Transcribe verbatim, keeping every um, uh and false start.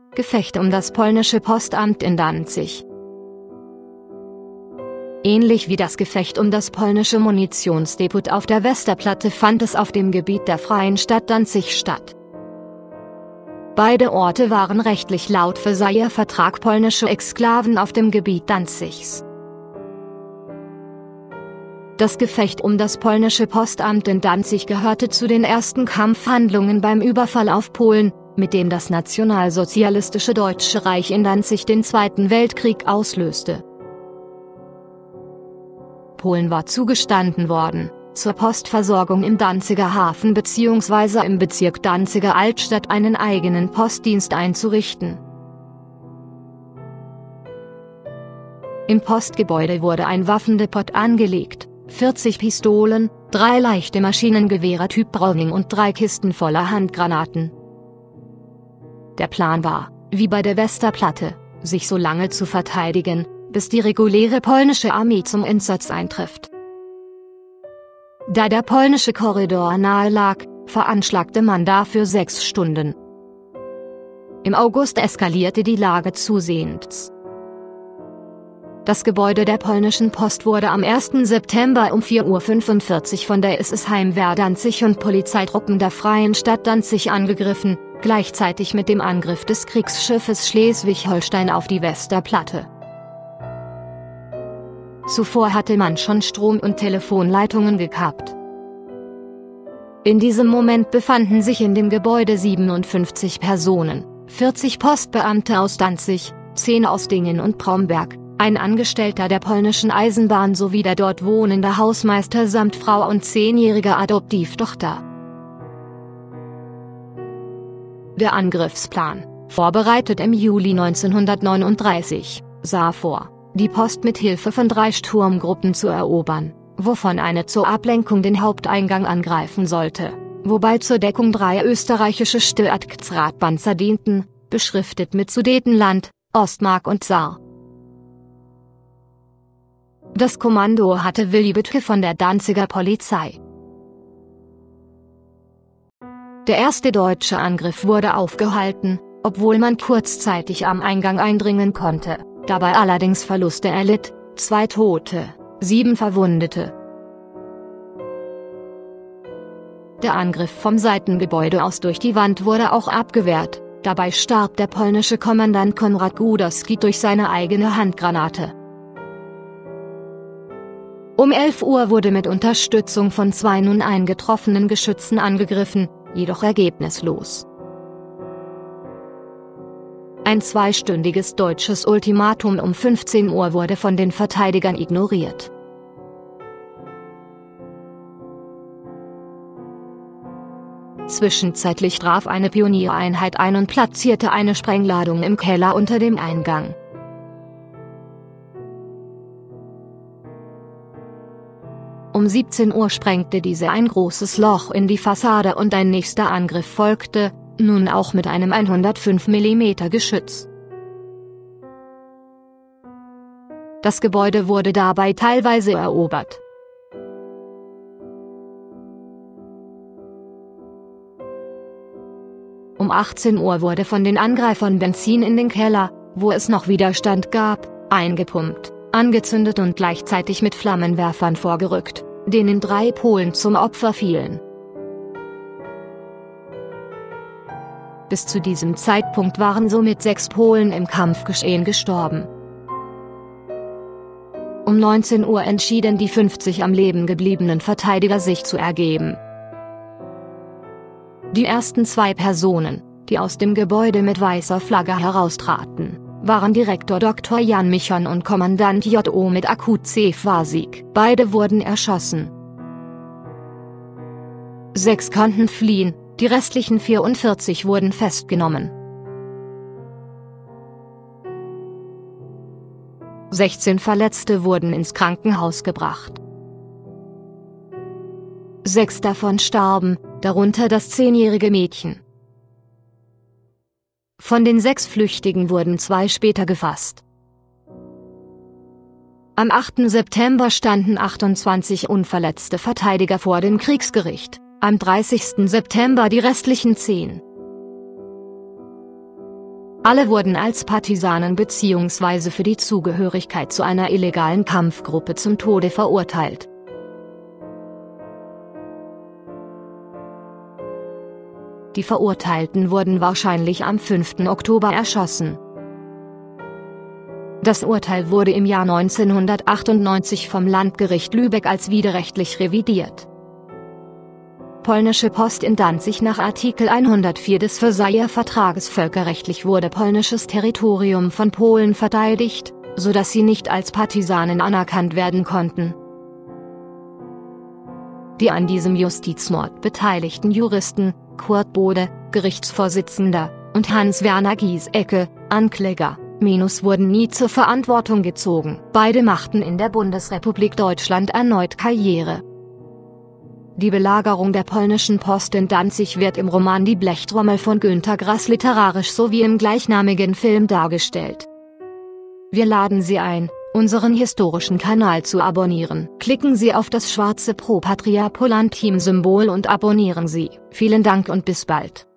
Gefecht um das polnische Postamt in Danzig. Ähnlich wie das Gefecht um das polnische Munitionsdepot auf der Westerplatte fand es auf dem Gebiet der Freien Stadt Danzig statt. Beide Orte waren rechtlich laut Versailler Vertrag polnische Exklaven auf dem Gebiet Danzigs. Das Gefecht um das polnische Postamt in Danzig gehörte zu den ersten Kampfhandlungen beim Überfall auf Polen, mit dem das nationalsozialistische Deutsche Reich in Danzig den Zweiten Weltkrieg auslöste. Polen war zugestanden worden, zur Postversorgung im Danziger Hafen bzw. im Bezirk Danziger Altstadt einen eigenen Postdienst einzurichten. Im Postgebäude wurde ein Waffendepot angelegt, vierzig Pistolen, drei leichte Maschinengewehre Typ Browning und drei Kisten voller Handgranaten. Der Plan war, wie bei der Westerplatte, sich so lange zu verteidigen, bis die reguläre polnische Armee zum Einsatz eintrifft. Da der polnische Korridor nahe lag, veranschlagte man dafür sechs Stunden. Im August eskalierte die Lage zusehends. Das Gebäude der polnischen Post wurde am ersten September um vier Uhr fünfundvierzig von der S S Heimwehr Danzig und Polizeitruppen der Freien Stadt Danzig angegriffen, gleichzeitig mit dem Angriff des Kriegsschiffes Schleswig-Holstein auf die Westerplatte. Zuvor hatte man schon Strom- und Telefonleitungen gekappt. In diesem Moment befanden sich in dem Gebäude siebenundfünfzig Personen, vierzig Postbeamte aus Danzig, zehn aus Dingen und Bromberg, ein Angestellter der polnischen Eisenbahn sowie der dort wohnende Hausmeister samt Frau und zehnjähriger Adoptivtochter. Der Angriffsplan, vorbereitet im Juli neunzehnhundertneununddreißig, sah vor, die Post mit Hilfe von drei Sturmgruppen zu erobern, wovon eine zur Ablenkung den Haupteingang angreifen sollte, wobei zur Deckung drei österreichische Stillaktsradpanzer dienten, beschriftet mit Sudetenland, Ostmark und Saar. Das Kommando hatte Willi Bethke von der Danziger Polizei. Der erste deutsche Angriff wurde aufgehalten, obwohl man kurzzeitig am Eingang eindringen konnte, dabei allerdings Verluste erlitt, zwei Tote, sieben Verwundete. Der Angriff vom Seitengebäude aus durch die Wand wurde auch abgewehrt, dabei starb der polnische Kommandant Konrad Gudowski durch seine eigene Handgranate. Um elf Uhr wurde mit Unterstützung von zwei nun eingetroffenen Geschützen angegriffen, jedoch ergebnislos. Ein zweistündiges deutsches Ultimatum um fünfzehn Uhr wurde von den Verteidigern ignoriert. Zwischenzeitlich traf eine Pioniereinheit ein und platzierte eine Sprengladung im Keller unter dem Eingang. Um siebzehn Uhr sprengte diese ein großes Loch in die Fassade und ein nächster Angriff folgte, nun auch mit einem hundertfünf Millimeter Geschütz. Das Gebäude wurde dabei teilweise erobert. Um achtzehn Uhr wurde von den Angreifern Benzin in den Keller, wo es noch Widerstand gab, eingepumpt, angezündet und gleichzeitig mit Flammenwerfern vorgerückt, denen drei Polen zum Opfer fielen. Bis zu diesem Zeitpunkt waren somit sechs Polen im Kampfgeschehen gestorben. Um neunzehn Uhr entschieden die fünfzig am Leben gebliebenen Verteidiger sich zu ergeben. Die ersten zwei Personen, die aus dem Gebäude mit weißer Flagge heraustraten, waren Direktor Doktor Jan Michon und Kommandant J O mit A Q C Wasik. Beide wurden erschossen. Sechs konnten fliehen, die restlichen vierundvierzig wurden festgenommen. sechzehn Verletzte wurden ins Krankenhaus gebracht. Sechs davon starben, darunter das zehnjährige Mädchen. Von den sechs Flüchtigen wurden zwei später gefasst. Am achten September standen achtundzwanzig unverletzte Verteidiger vor dem Kriegsgericht, am dreißigsten September die restlichen zehn. Alle wurden als Partisanen bzw. für die Zugehörigkeit zu einer illegalen Kampfgruppe zum Tode verurteilt. Die Verurteilten wurden wahrscheinlich am fünften Oktober erschossen. Das Urteil wurde im Jahr neunzehnhundertachtundneunzig vom Landgericht Lübeck als widerrechtlich revidiert. Polnische Post in Danzig. Nach Artikel hundertvier des Versailler Vertrages völkerrechtlich wurde polnisches Territorium von Polen verteidigt, sodass sie nicht als Partisanen anerkannt werden konnten. Die an diesem Justizmord beteiligten Juristen, Kurt Bode, Gerichtsvorsitzender, und Hans-Werner Giesecke, Ankläger, Minus wurden nie zur Verantwortung gezogen. Beide machten in der Bundesrepublik Deutschland erneut Karriere. Die Belagerung der polnischen Post in Danzig wird im Roman Die Blechtrommel von Günter Grass literarisch sowie im gleichnamigen Film dargestellt. Wir laden Sie ein, unseren historischen Kanal zu abonnieren. Klicken Sie auf das schwarze Pro Patria Polantim-Symbol und abonnieren Sie. Vielen Dank und bis bald.